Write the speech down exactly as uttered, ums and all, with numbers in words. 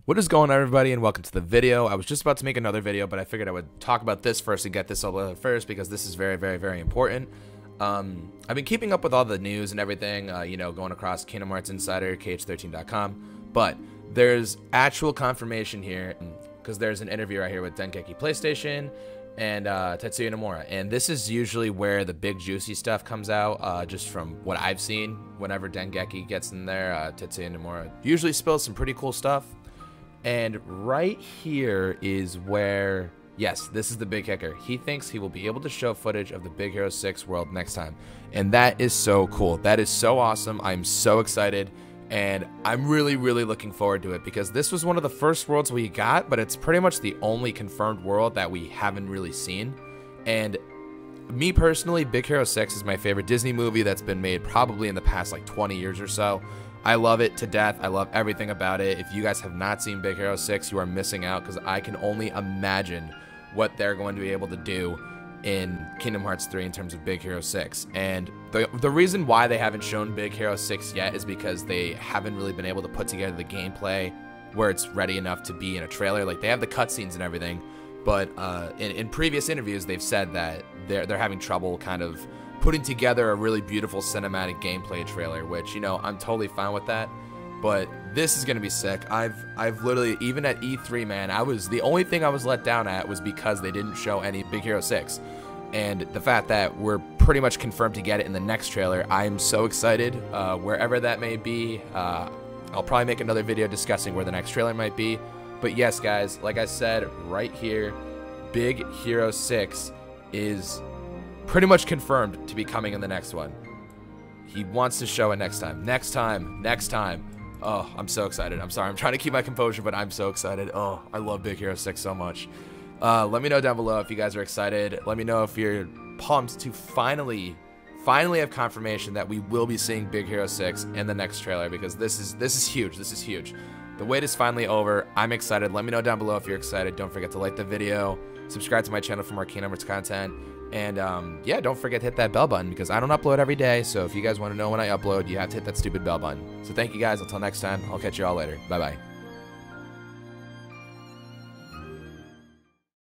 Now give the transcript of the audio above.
What is going on, everybody, and welcome to the video. I was just about to make another video, but I figured I would talk about this first and get this all out first because this is very, very, very important. Um, I've been keeping up with all the news and everything, uh, you know, going across Kingdom Hearts Insider, K H thirteen dot com, but there's actual confirmation here because there's an interview right here with Dengeki PlayStation and uh, Tetsuya Nomura, and this is usually where the big juicy stuff comes out, uh, just from what I've seen. Whenever Dengeki gets in there, uh, Tetsuya Nomura usually spills some pretty cool stuff. And right here is where, yes, this is the big kicker. He thinks he will be able to show footage of the Big Hero six world next time. And that is so cool. That is so awesome. I'm so excited. And I'm really, really looking forward to it because this was one of the first worlds we got, but it's pretty much the only confirmed world that we haven't really seen. And me personally, Big Hero six is my favorite Disney movie that's been made probably in the past like twenty years or so. I love it to death. I love everything about it. If you guys have not seen Big Hero six, you are missing out because I can only imagine what they're going to be able to do in Kingdom Hearts three in terms of Big Hero six. And the, the reason why they haven't shown Big Hero six yet is because they haven't really been able to put together the gameplay where it's ready enough to be in a trailer. Like, they have the cutscenes and everything, but uh, in, in previous interviews, they've said that they're, they're having trouble kind of putting together a really beautiful cinematic gameplay trailer, which, you know, I'm totally fine with that. But this is gonna be sick. I've I've literally, even at E three, man, I was the only thing I was let down at was because they didn't show any Big Hero six, and the fact that we're pretty much confirmed to get it in the next trailer, I'm so excited. Uh, wherever that may be, uh, I'll probably make another video discussing where the next trailer might be. But yes, guys, like I said, right here, Big Hero six is pretty much confirmed to be coming in the next one. He wants to show it next time. Next time. Next time. Oh, I'm so excited. I'm sorry. I'm trying to keep my composure, but I'm so excited. Oh, I love Big Hero six so much. Uh, let me know down below if you guys are excited. Let me know if you're pumped to finally, finally have confirmation that we will be seeing Big Hero six in the next trailer, because this is this is huge. This is huge. The wait is finally over. I'm excited. Let me know down below if you're excited. Don't forget to like the video, subscribe to my channel for more Kingdom Hearts content. And, um, yeah, don't forget to hit that bell button because I don't upload every day. So if you guys want to know when I upload, you have to hit that stupid bell button. So thank you guys. Until next time, I'll catch you all later. Bye-bye.